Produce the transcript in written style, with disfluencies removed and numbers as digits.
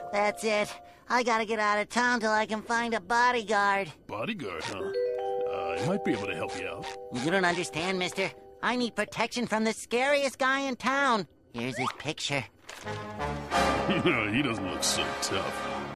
That's it. I gotta get out of town till I can find a bodyguard. Bodyguard, huh? I might be able to help you out. You don't understand, mister. I need protection from the scariest guy in town. Here's his picture. He doesn't look so tough.